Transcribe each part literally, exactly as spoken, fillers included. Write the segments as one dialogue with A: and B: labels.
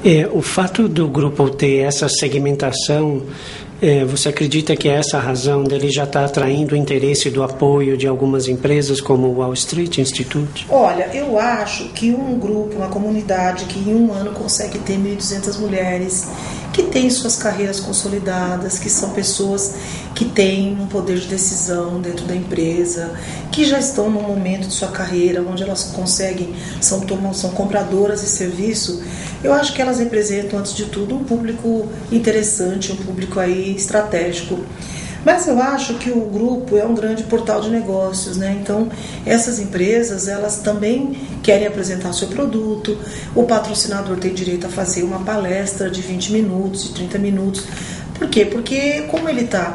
A: É, o fato do grupo ter essa segmentação, é, você acredita que é essa a razão dele já estar atraindo o interesse do apoio de algumas empresas como o Wall Street Institute?
B: Olha, eu acho que um grupo, uma comunidade que em um ano consegue ter mil e duzentas mulheres, que têm suas carreiras consolidadas, que são pessoas que têm um poder de decisão dentro da empresa, que já estão num momento de sua carreira onde elas conseguem, são, tomam, são compradoras de serviço. Eu acho que elas representam, antes de tudo, um público interessante, um público aí estratégico. Mas eu acho que o grupo é um grande portal de negócios, né? Então, essas empresas, elas também querem apresentar o seu produto, o patrocinador tem direito a fazer uma palestra de vinte minutos, de trinta minutos. Por quê? Porque como ele está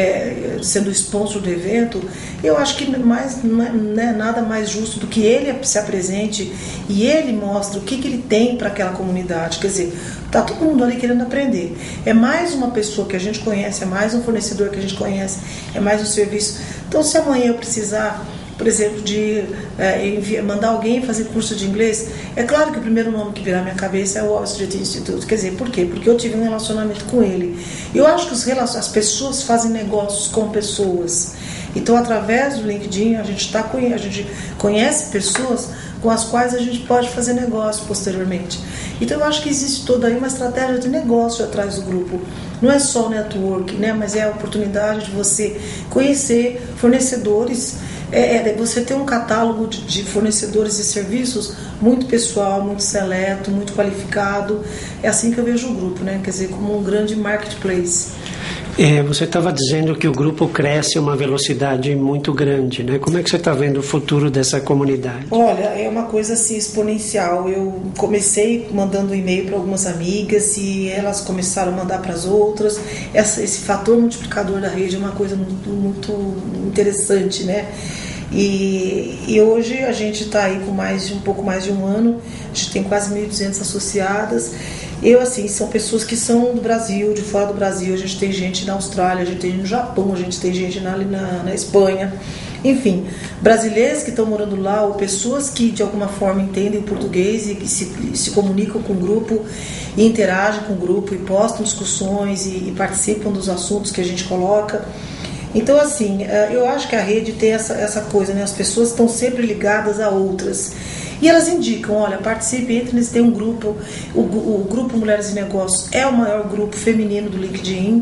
B: é, sendo o sponsor do evento, eu acho que mais, não é nada mais justo do que ele se apresente e ele mostre o que, que ele tem para aquela comunidade. Quer dizer, está todo mundo ali querendo aprender. É mais uma pessoa que a gente conhece, é mais um fornecedor que a gente conhece, é mais um serviço. Então, se amanhã eu precisar, por exemplo, de é, enviar, mandar alguém fazer curso de inglês, é claro que o primeiro nome que virar na minha cabeça é o Wall Street Institute. Quer dizer, por quê? Porque eu tive um relacionamento com ele. Eu acho que os relacion... as pessoas fazem negócios com pessoas. Então, através do LinkedIn, a gente, tá, a gente conhece pessoas com as quais a gente pode fazer negócio posteriormente. Então, eu acho que existe toda aí uma estratégia de negócio atrás do grupo. Não é só o network, né? Mas é a oportunidade de você conhecer fornecedores, é, é você ter um catálogo de, de fornecedores de serviços muito pessoal, muito seleto, muito qualificado. É assim que eu vejo o grupo, né? Quer dizer, como um grande marketplace.
A: É, você estava dizendo que o grupo cresce a uma velocidade muito grande, né? Como é que você está vendo o futuro dessa comunidade?
B: Olha, é uma coisa assim exponencial. Eu comecei mandando um e-mail para algumas amigas e elas começaram a mandar para as outras. Essa, esse fator multiplicador da rede é uma coisa muito, muito interessante, né? E, e hoje a gente está aí com mais de um pouco mais de um ano, a gente tem quase mil e duzentas associadas. Eu, assim, são pessoas que são do Brasil, de fora do Brasil. A gente tem gente na Austrália, a gente tem no Japão, a gente tem gente na, na, na Espanha. Enfim, brasileiros que estão morando lá, ou pessoas que de alguma forma entendem o português e que se, se comunicam com o grupo e interagem com o grupo e postam discussões e, e participam dos assuntos que a gente coloca. Então, assim, eu acho que a rede tem essa, essa coisa, né? As pessoas estão sempre ligadas a outras. E elas indicam, olha, participe, entre nesse, tem um grupo, o, o Grupo Mulheres e Negócios é o maior grupo feminino do LinkedIn.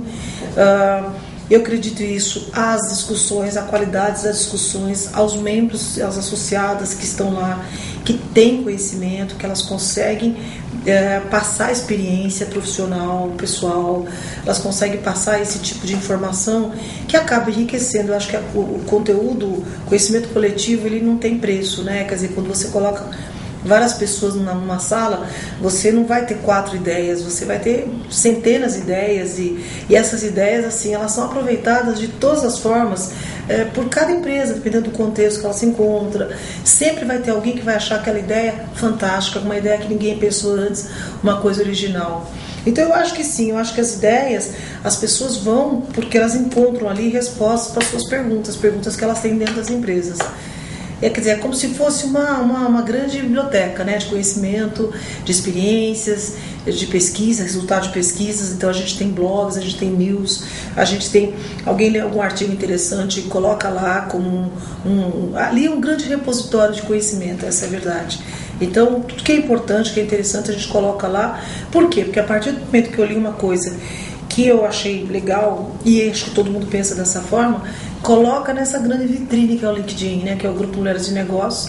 B: Uh, eu acredito isso, às discussões, à qualidade das discussões, aos membros, às associadas que estão lá, que têm conhecimento, que elas conseguem é, passar experiência profissional, pessoal, elas conseguem passar esse tipo de informação que acaba enriquecendo. Eu acho que a, o, o conteúdo, o conhecimento coletivo, ele não tem preço, né? Quer dizer, quando você coloca várias pessoas numa, numa sala, você não vai ter quatro ideias, você vai ter centenas de ideias e, e essas ideias, assim, elas são aproveitadas de todas as formas é, por cada empresa, dependendo do contexto que ela se encontra. Sempre vai ter alguém que vai achar aquela ideia fantástica, uma ideia que ninguém pensou antes, uma coisa original. Então eu acho que sim, eu acho que as ideias, as pessoas vão porque elas encontram ali respostas para as suas perguntas, perguntas que elas têm dentro das empresas. É, quer dizer, é como se fosse uma, uma, uma grande biblioteca, né, de conhecimento, de experiências, de pesquisa, resultado de pesquisas. Então a gente tem blogs, a gente tem news, a gente tem, alguém lê algum artigo interessante e coloca lá como um, um, ali um grande repositório de conhecimento, essa é a verdade. Então tudo que é importante, que é interessante, a gente coloca lá. Por quê? Porque a partir do momento que eu li uma coisa que eu achei legal, e acho que todo mundo pensa dessa forma, coloca nessa grande vitrine que é o LinkedIn, né, que é o Grupo Mulheres de Negócios,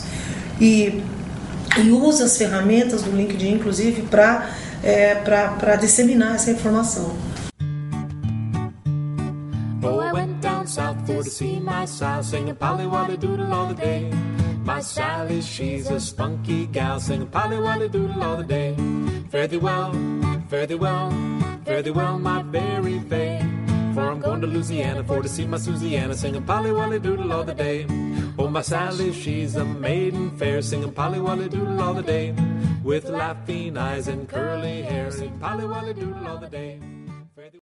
B: e, e usa as ferramentas do LinkedIn, inclusive, para é, para disseminar essa informação.
C: Oh, I went down south for to see my Sal, singing Polly Wolly Doodle all the day. My Sally, she's a spunky gal, singing Polly Wolly Doodle all the day. Fare thee well, fare thee well, fare thee well, my very fair. For I'm going to Louisiana for to see my Susiana, singing Polly Wolly Doodle all the day. Oh, my Sally, she's a maiden fair, singing Polly Wolly Doodle all the day. With laughing eyes and curly hair, sing Polly Wolly Doodle all the day.